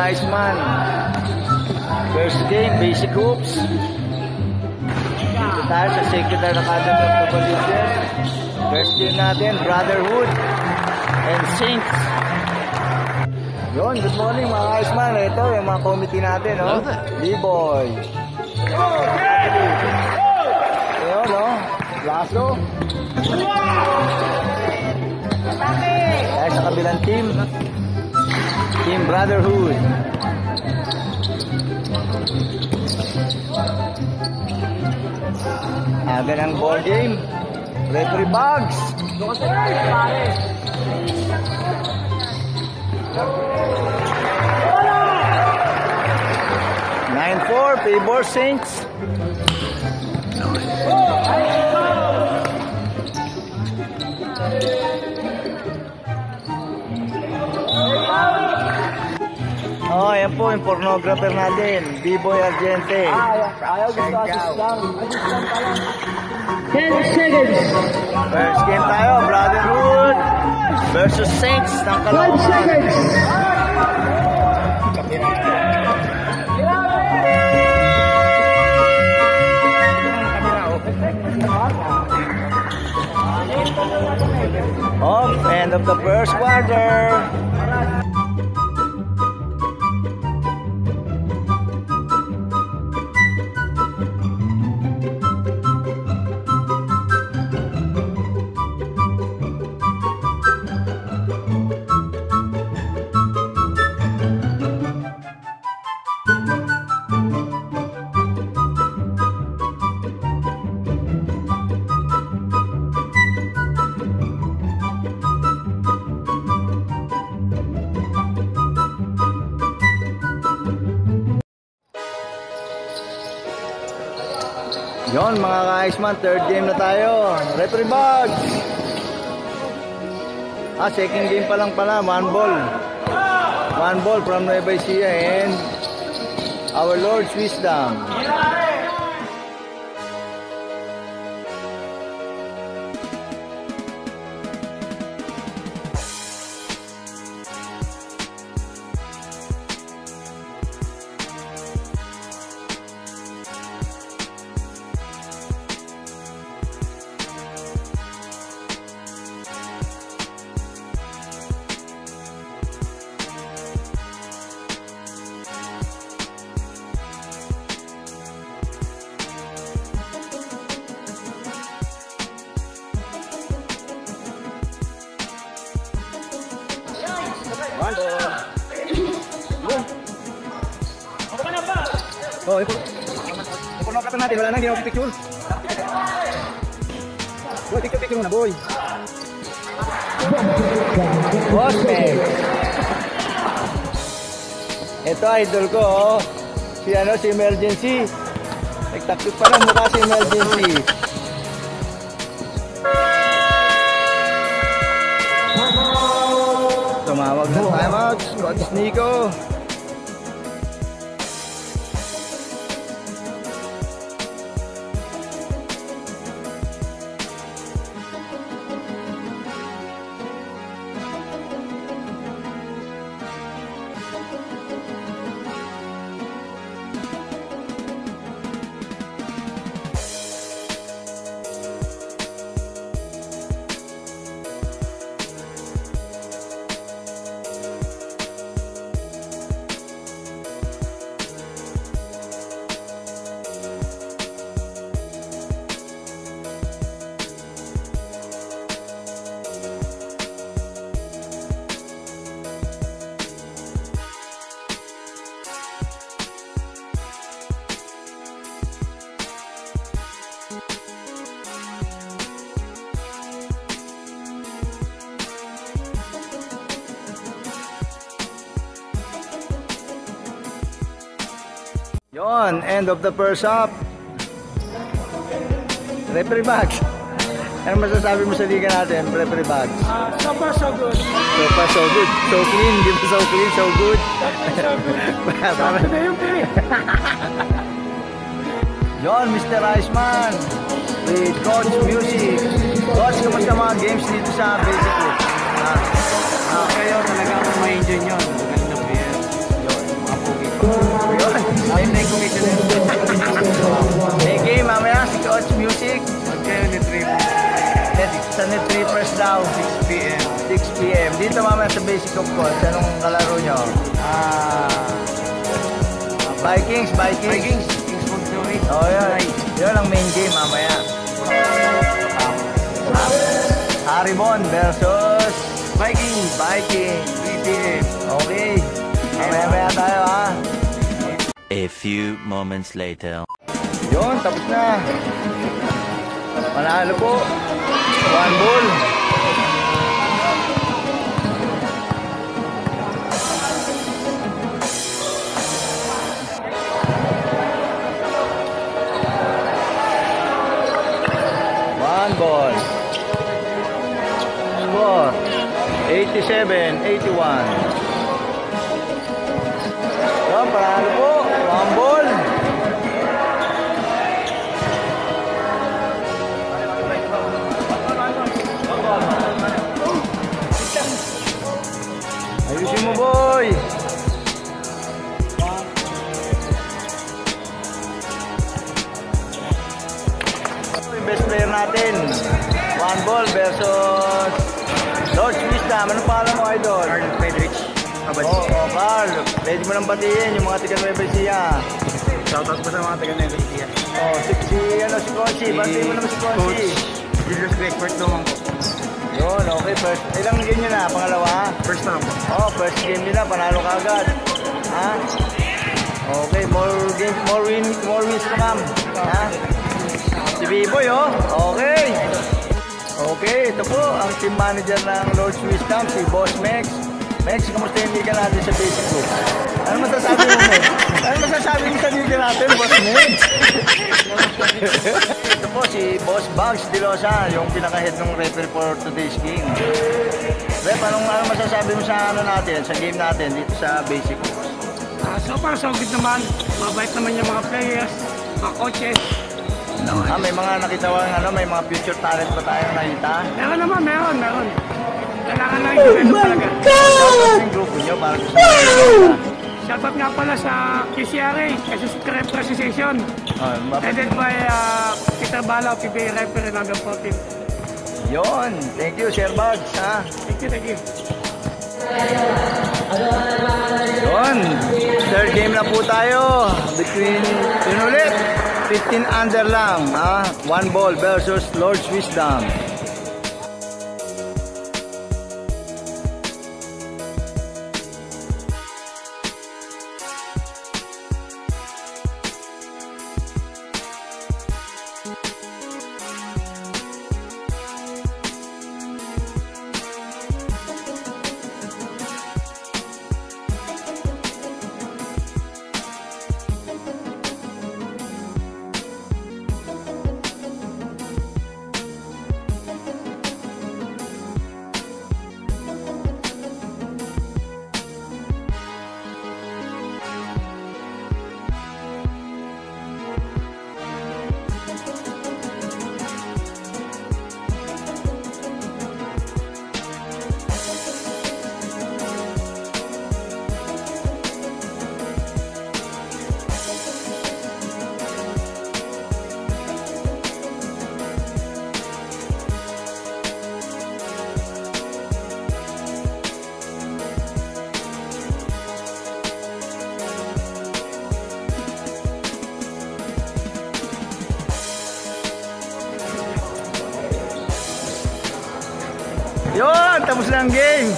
Iceman. First game, basic hoops. Dito tayo sa Secular Academy of Novaliches. First game natin, Brotherhood and Saints. Yun, good morning mga Iceman. Ito yung mga committee natin, no? B-Boy. Ayun, no? Lasso. Kaya sa kabilang team, Team Brotherhood. Aga ng ball game. Referee Bugs. 9-4, favor Saints. Oh, yan po yung pornographer natin, B-Boy Argente. Ayaw gusto assist lang. Assist lang pala. 10 seconds. First game tayo, Brotherhood versus Saints ng Caloocan. 5 seconds. Oh, end of the first quarter. Yon mga ka-Iceman, third game na tayo. Referee Bugs. Second game pa lang pala, one ball. One ball from Nueva Ecija and Our Lord's Wisdom. Oh, ipuno ka natin, wala nang ginawa picture. Boy, picture muna, boy. Prospect. Ito idol ko, oh. Si Emergency. Nagtakot pa ng mukha si Emergency. Tumawag na timeout, Coach Nico. Yon, end of the first half. Referee Bugs. Ano masasabi mo sa liga natin, Referee Bugs? So far so good. So far so good. So clean, di ba so clean, so good? So good. Yon, Mr. Iceman with Coach Music. Coach, kamusta mga games dito sa basic? Kayo talaga kung ma-enjoy nyo. Magandang beer. oras daw? 6 p.m. 6 p.m. Dito mamaya sa basic of course. Anong kalaro nyo? Vikings. Vikings. Kings Montgomery. Oh, yun. Yun ang main game mamaya. Haribon versus Vikings. 3 p.m. Okay. Mamaya tayo ha. A few moments later. Yun, tapos na. Panalo po. 1 ball. Ball. Score 87-81. Yan, panalo po. 1 ball. Ayusin mo, boy. Yung best player natin. 1 ball versus Lord Wisdom. Anong pangalan mo, Idol? Carl Friedrich. Oo, Carl. Pwede mo nang batiin yung mga taga-Nueva Ecija. Shoutout po sa mga taga-Nueva Ecija. Si Conchi. Batiin mo naman si Conchi. Coach Julius Greckford naman po. Yun, okay. First, ilang game nyo na? Pangalawa? First na po. First game nyo na. Panalo ka agad. Ha? Okay, more wins to come. Ha? Si B-Boy, Okay. Okay, ito po ang team manager ng Lord's Wisdom, si Boss Mex. Mex, kamusta yung liga natin sa basic group? Ano masasabi mo, Mex? Ano masasabi mo sa liga natin, Boss Mex? Ito po si Boss Bugs Dilosa, yung pinaka-head ng referee for today's game. Rep, anong masasabi mo sa natin, sa game natin dito sa basic group? So far, so good naman. Mabait naman yung mga players, mga coaches. May mga nakita may mga future talent ba tayong nakita? Meron naman, meron. Kailangan lang yung talaga. Shoutout yung grupo nyo para gusto nyo. Shoutout nga pala sa QCRA, Current Association. Headed by Peter Balaw, PBA referee number 14. Yun, thank you, Sir Bugs. Ha? Thank you. Yun, third game na po tayo. Between, yun ulit, 15 under lang. 1 ball versus Lord's Wisdom. Yun, tapos na ang game.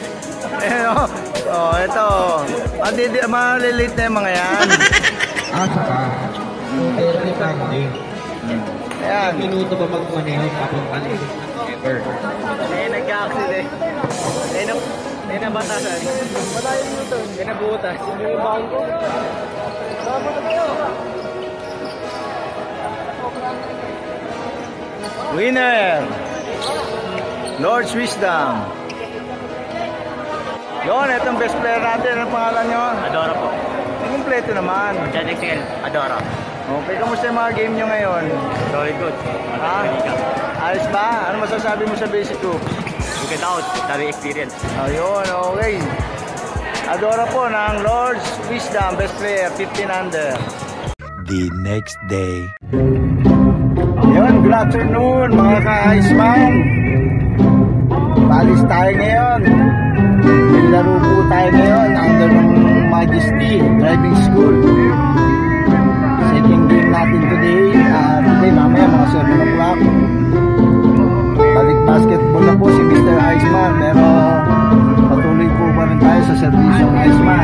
Ito. Malilate na yung mga yan. Saka, early Sunday. Ayan. Minuto ba magmaneho papunta nito? Ever. Nagka-accident. Nabatasan. Patayin mo ito. Nabutas. Yung baon ko. Tama na kayo. Winner! Lord's Wisdom. Yun, itong best player natin. Anong pangalan nyo? Adora po. Kompleto naman. John Excel. Adora. Okay, kamusta yung mga game nyo ngayon? Very good. Ayos ba? Ano masasabi mo sa basic group? Good out. Dami experience. Ayun, okay. Adora po ng Lord's Wisdom, best player, 15 under. The next day. Yun, good afternoon mga ka-Iceman. Balis tayo ngayon. May laro po tayo ngayon under ng Majesty Driving School. Second game natin today. Today mamaya mga 7 o'clock. Balik basketball na po si Mr. Iceman, pero patuloy po pa rin tayo sa serbisyong Iceman.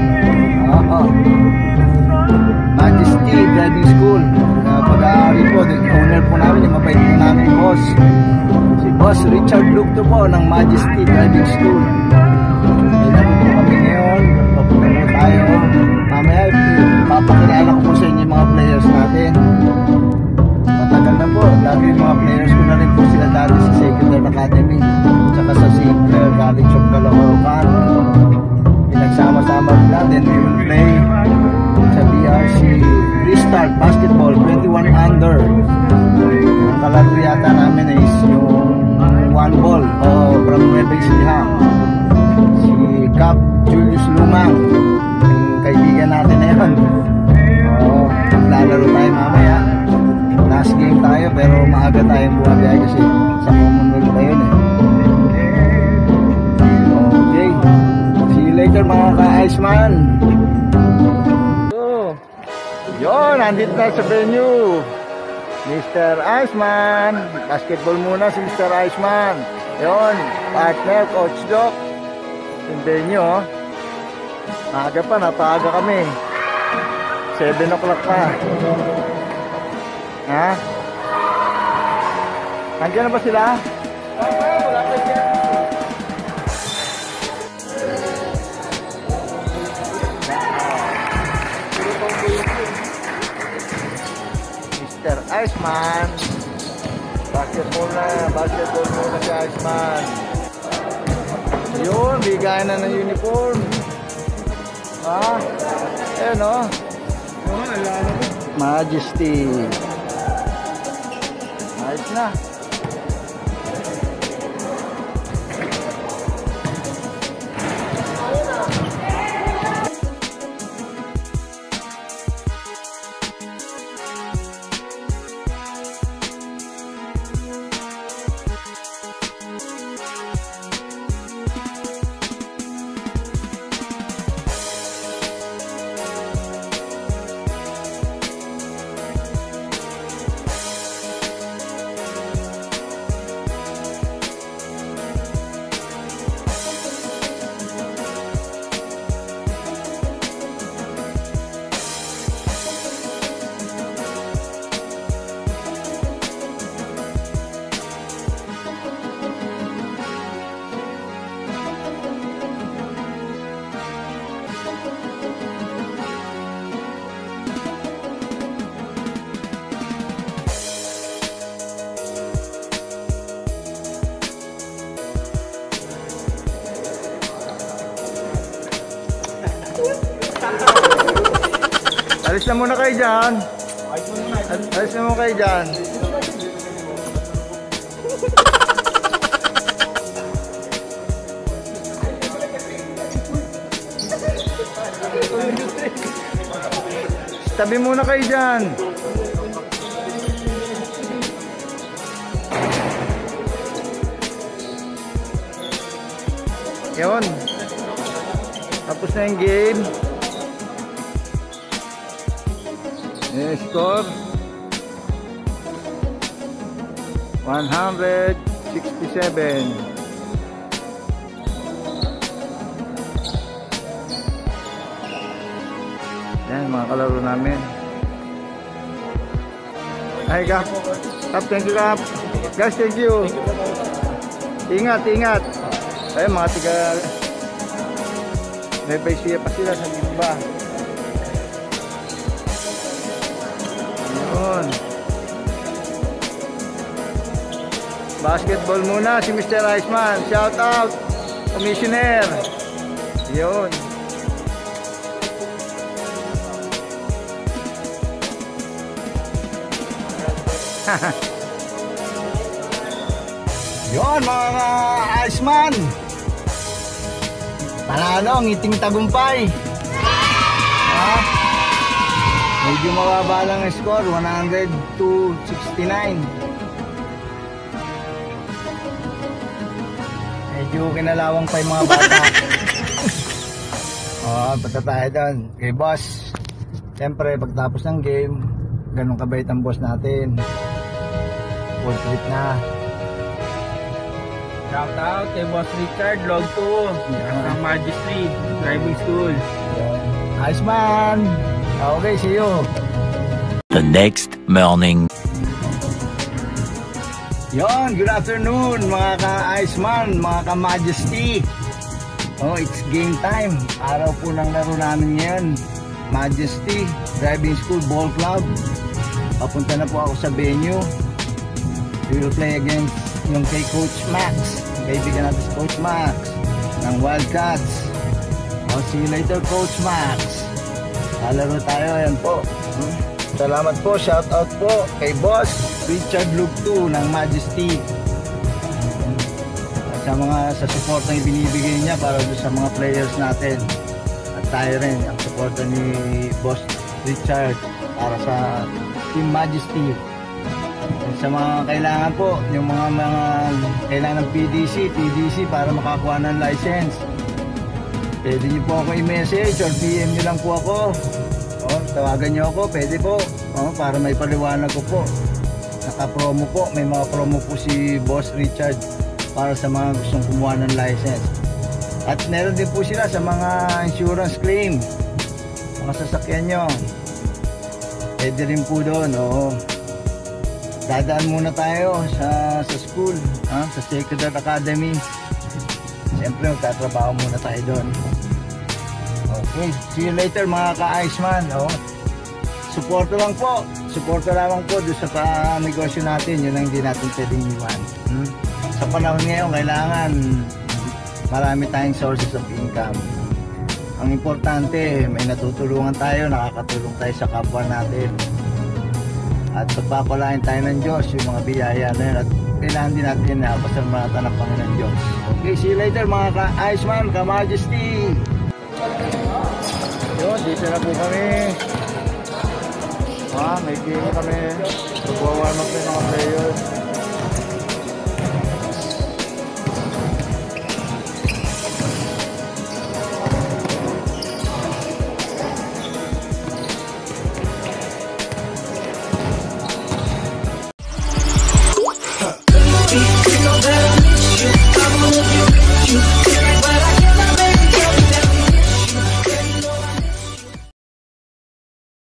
Majesty Driving School. Pag-aari po, owner po namin, yung mabait po namin boss. Si Boss Richard Lucto po ng Majesty Driving School. May laro po kami ngayon. Papunta po tayo. Mamaya, papakilala ko po sa inyo yung mga players natin. Matagal na po. Lagi yung mga players ko na rin po sila dati sa Secondary Academy. Tsaka sa St. Clair College of Caloocan. Pinagsama-sama natin. We will play sa BRC Restart Basketball 21 under. Ang kalaro yata namin is yung one ball o from Nueva Ecija. Si Cap Julius Lumang, yung kaibigan natin na yun. Maglalaro tayo mamaya. Last game tayo pero maaga tayong buwagay kasi sa Commonwealth pa yun Okay. See you later mga ka-Iceman. Yun, nandito na sa venue. Mr. Iceman. Basketball muna si Mr. Iceman. Yun, partner, Coach Doc. Yung venue, Maaga pa, napaaga kami. 7 o'clock pa. Ha? Nandiyan na ba sila? Wala pa siya. Mr. Iceman. Basketball muna si Iceman. Yun, bigayan na ng uniform. Ha? Ayan Majesty. Ayos na. Alis na muna kayo dyan. Alis na muna kayo dyan. Tabi muna kayo dyan. Yun. Tapos na yung game. Yung score 167. Yan mga kalaro namin. Ay Kap, thank you Kap. Guys, thank you. Ingat. Ay mga tiga may paisiya pa sila sa iba. Yun. Basketball muna si Mr. Iceman. Shout out Commissioner. Yun. Yun mga Iceman. Panalo, ngiting tagumpay. Ha? Medyo mababa lang ang score, 100-69. medyo kinalawang pa yung mga bata. Punta tayo doon kay boss. Siyempre pagtapos ng game, ganun kabait ang boss natin. Full trip na. Shout out kay Boss Richard, Log 2, ng Majesty Driving School. Nice man. Okay, see you. The next morning. Yon, good afternoon mga ka-Iceman, mga ka-Majesty. It's game time. Araw po ng laro namin ngayon. Majesty Driving School Ball Club. Papunta na po ako sa venue. We will play against yung kay Coach Max. Kaibigan natin si Coach Max ng Wildcats. See you later, Coach Max. Lalaro tayo, ayan po. Salamat po, shout out po kay Boss Richard Lugtu ng Majesty. At sa support na ibinibigay niya para doon sa mga players natin. At tayo rin, ang support ni Boss Richard para sa Team Majesty. At sa mga kailangan po, yung mga kailangan ng PDC para makakuha ng license. Pwede niyo po ako i-message or PM niyo lang po ako. Tawagan niyo ako, pwede po. Para may paliwanag ko po. Naka-promo po, may mga promo po si Boss Richard para sa mga gustong kumuha ng license. At meron din po sila sa mga insurance claim. Mga sasakyan nyo. Pwede rin po doon, Dadaan muna tayo sa school, sa Sacred Heart Academy. Siyempre, magtatrabaho muna tayo doon. Okay, see you later mga ka-Iceman. Suporta lang po. Suporta lamang po doon sa negosyo natin. Yun ang hindi natin pwedeng iwan. Sa panahon ngayon, kailangan marami tayong sources of income. Ang importante, may natutulungan tayo, nakakatulong tayo sa kapwa natin. At pagpapalain tayo ng Diyos, yung mga biyaya na yun. At kailangan din natin na pasalamatan ng Panginoon Diyos. Okay, see you later mga ka-Iceman, ka-Majesty. Yun, dito na po kami. May game kami. Magwa-warm up na yung mga players.